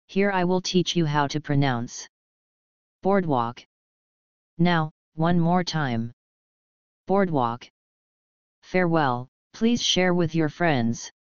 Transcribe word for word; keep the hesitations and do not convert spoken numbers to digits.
Here I will teach you how to pronounce boardwalk. Now, one more time. Boardwalk. Farewell, please share with your friends.